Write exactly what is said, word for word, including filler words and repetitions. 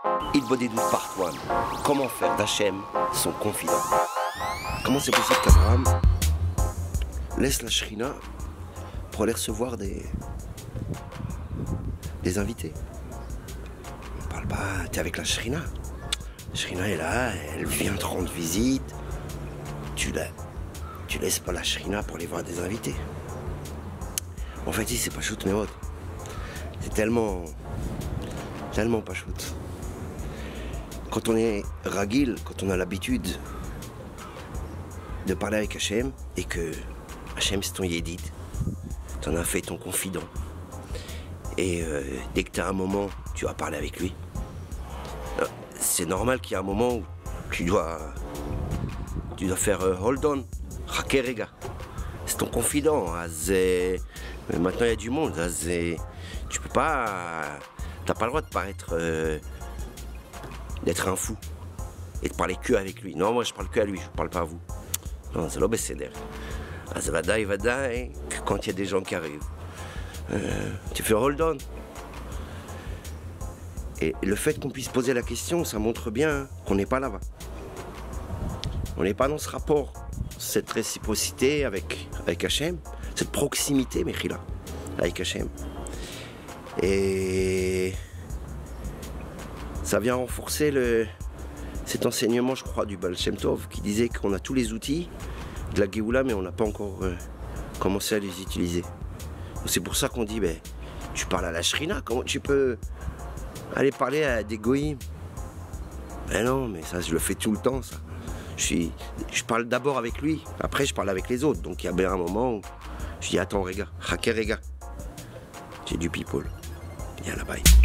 Itbodedut part one. Comment faire d'Hachem son confident? Comment c'est possible qu'Abraham laisse la Shrina pour aller recevoir des, des invités? On parle pas, t'es avec la Shrina. La Shrina est là, elle vient te rendre visite. Tu la, tu laisses pas la Shrina pour aller voir des invités. En fait, ici, c'est pas shoot mais autre. C'est tellement, tellement pas shoot. Quand on est ragil, quand on a l'habitude de parler avec Hachem et que Hachem c'est ton yédid, t'en as fait ton confident. Et euh, dès que tu as un moment, tu vas parler avec lui. C'est normal qu'il y ait un moment où tu dois, tu dois faire euh, hold on, hakerega. C'est ton confident. Azé. Mais maintenant il y a du monde. Azé. Tu peux pas, t'as pas le droit de paraître, euh, d'être un fou et de parler que avec lui. Non, moi je parle que à lui, je parle pas à vous. Non, c'est l'obécéder. Azvadaï, vadaï, quand il y a des gens qui arrivent, euh, tu fais hold on. Et le fait qu'on puisse poser la question, ça montre bien qu'on n'est pas là-bas. On n'est pas dans ce rapport, cette réciprocité avec, avec Hachem, cette proximité, Mechila, avec Hachem. Et ça vient renforcer le, cet enseignement, je crois, du Baal Shem Tov, qui disait qu'on a tous les outils de la Géoula, mais on n'a pas encore euh, commencé à les utiliser. C'est pour ça qu'on dit, ben, tu parles à la Shrina, comment tu peux aller parler à des goïms? Ben non, mais ça, je le fais tout le temps, ça. Je, suis, je parle d'abord avec lui, après je parle avec les autres. Donc il y a bien un moment où je dis, attends, regarde, hacker, regarde. J'ai du people. Viens là-bas.